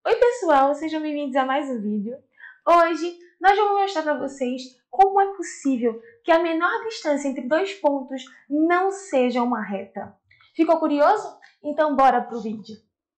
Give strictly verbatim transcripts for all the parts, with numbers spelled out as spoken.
Oi pessoal, sejam bem-vindos a mais um vídeo. Hoje nós vamos mostrar para vocês como é possível que a menor distância entre dois pontos não seja uma reta. Ficou curioso? Então bora pro vídeo.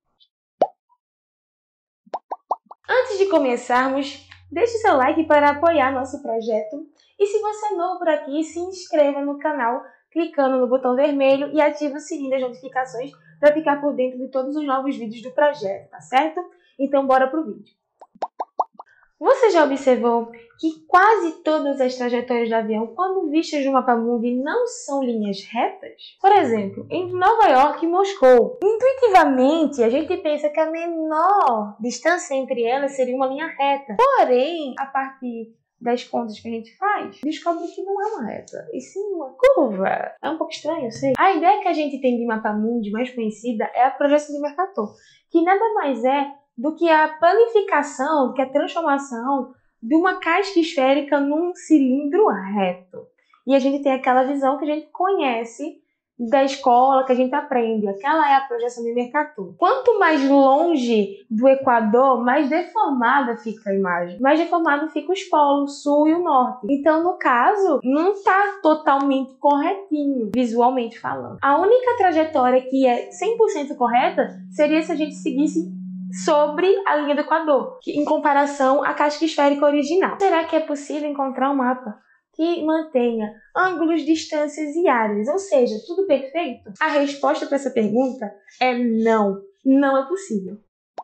Antes de começarmos, deixe seu like para apoiar nosso projeto. E se você é novo por aqui, se inscreva no canal clicando no botão vermelho e ative o sininho das notificações para ficar por dentro de todos os novos vídeos do projeto, tá certo? Então bora pro vídeo. Você já observou que quase todas as trajetórias do avião, quando vistas no mapa mundi, não são linhas retas? Por exemplo, entre Nova York e Moscou. Intuitivamente, a gente pensa que a menor distância entre elas seria uma linha reta. Porém, a partir das contas que a gente faz, descobre que não é uma reta, e sim uma curva. É um pouco estranho, eu sei. A ideia que a gente tem de mapa mundi mais conhecida é a projeção de Mercator, que nada mais é do que a planificação, do que a transformação de uma casca esférica num cilindro reto. E a gente tem aquela visão que a gente conhece da escola, que a gente aprende. Aquela é a projeção de Mercator. Quanto mais longe do Equador, mais deformada fica a imagem. Mais deformado fica os polos, sul e o norte. Então, no caso, não está totalmente corretinho, visualmente falando. A única trajetória que é cem por cento correta seria se a gente seguisse sobre a linha do Equador, que, em comparação à casca esférica original. Será que é possível encontrar um mapa que mantenha ângulos, distâncias e áreas, ou seja, tudo perfeito? A resposta para essa pergunta é não, não é possível.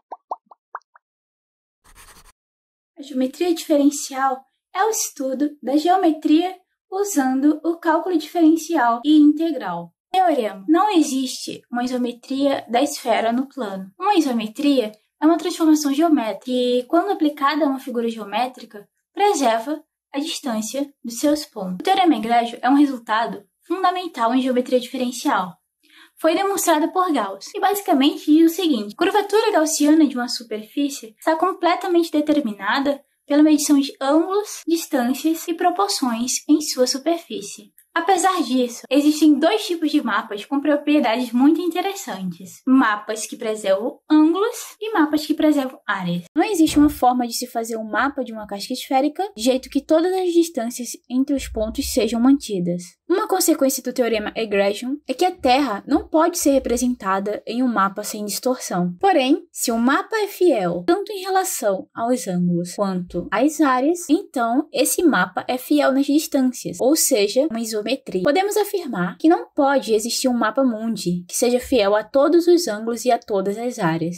A geometria diferencial é o estudo da geometria usando o cálculo diferencial e integral. Teorema: não existe uma isometria da esfera no plano. Uma isometria é uma transformação geométrica que, quando aplicada a uma figura geométrica, preserva a distância dos seus pontos. O teorema egrégio é um resultado fundamental em geometria diferencial. Foi demonstrado por Gauss e basicamente diz o seguinte: a curvatura gaussiana de uma superfície está completamente determinada pela medição de ângulos, distâncias e proporções em sua superfície. Apesar disso, existem dois tipos de mapas com propriedades muito interessantes: mapas que preservam ângulos e mapas que preservam áreas. Não existe uma forma de se fazer um mapa de uma casca esférica de jeito que todas as distâncias entre os pontos sejam mantidas. Uma consequência do teorema egrégio é que a Terra não pode ser representada em um mapa sem distorção. Porém, se o mapa é fiel tanto em relação aos ângulos quanto às áreas, então esse mapa é fiel nas distâncias, ou seja, uma isometria. Podemos afirmar que não pode existir um mapa mundi que seja fiel a todos os ângulos e a todas as áreas.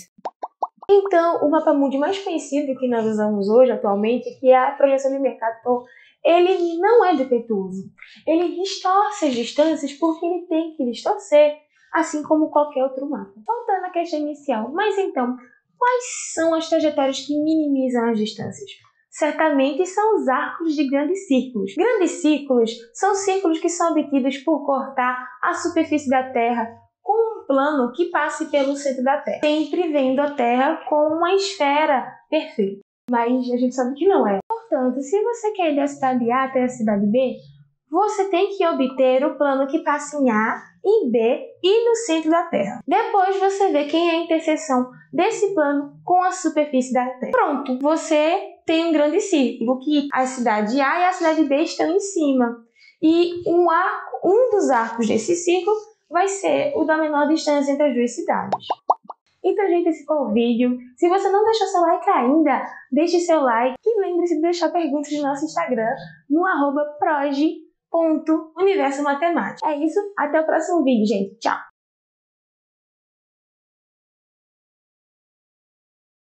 Então, o mapa mundi mais conhecido que nós usamos hoje, atualmente, que é a projeção de Mercator, ele não é defeituoso. Ele distorce as distâncias porque ele tem que distorcer, assim como qualquer outro mapa. Voltando à questão inicial, mas então, quais são as trajetórias que minimizam as distâncias? Certamente são os arcos de grandes círculos. Grandes círculos são círculos que são obtidos por cortar a superfície da Terra com um plano que passe pelo centro da Terra, sempre vendo a Terra com uma esfera perfeita. Mas a gente sabe que não é. Portanto, se você quer ir da cidade A até a cidade B, você tem que obter o plano que passa em A, em B e no centro da Terra. Depois você vê quem é a interseção desse plano com a superfície da Terra. Pronto, você tem um grande círculo que a cidade A e a cidade B estão em cima. E um, arco, um dos arcos desse círculo vai ser o da menor distância entre as duas cidades. Então, gente, esse foi o vídeo. Se você não deixou seu like ainda, deixe seu like e lembre-se de deixar perguntas no nosso Instagram, no arroba proj ponto universo matemático. É isso, até o próximo vídeo, gente. Tchau!